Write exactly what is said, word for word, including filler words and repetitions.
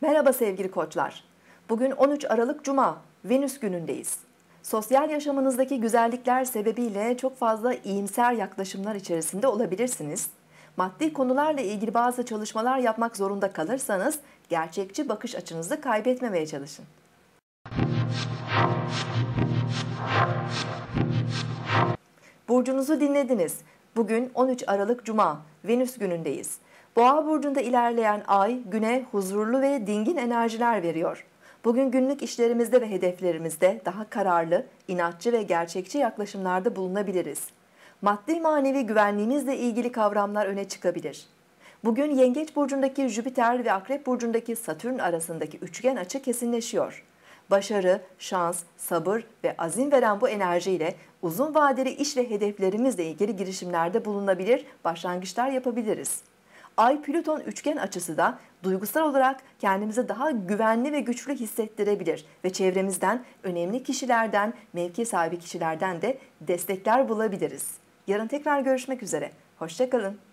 Merhaba sevgili koçlar. Bugün on üç Aralık Cuma, Venüs günündeyiz. Sosyal yaşamınızdaki güzellikler sebebiyle çok fazla iyimser yaklaşımlar içerisinde olabilirsiniz. Maddi konularla ilgili bazı çalışmalar yapmak zorunda kalırsanız gerçekçi bakış açınızı kaybetmemeye çalışın. Burcunuzu dinlediniz. Bugün on üç Aralık Cuma, Venüs günündeyiz. Boğa burcunda ilerleyen ay güne huzurlu ve dingin enerjiler veriyor. Bugün günlük işlerimizde ve hedeflerimizde daha kararlı, inatçı ve gerçekçi yaklaşımlarda bulunabiliriz. Maddi manevi güvenliğimizle ilgili kavramlar öne çıkabilir. Bugün Yengeç burcundaki Jüpiter ve Akrep burcundaki Satürn arasındaki üçgen açı kesinleşiyor. Başarı, şans, sabır ve azim veren bu enerjiyle uzun vadeli iş ve hedeflerimizle ilgili girişimlerde bulunabilir, başlangıçlar yapabiliriz. Ay-Plüton üçgen açısı da duygusal olarak kendimizi daha güvenli ve güçlü hissettirebilir ve çevremizden, önemli kişilerden, mevki sahibi kişilerden de destekler bulabiliriz. Yarın tekrar görüşmek üzere. Hoşça kalın.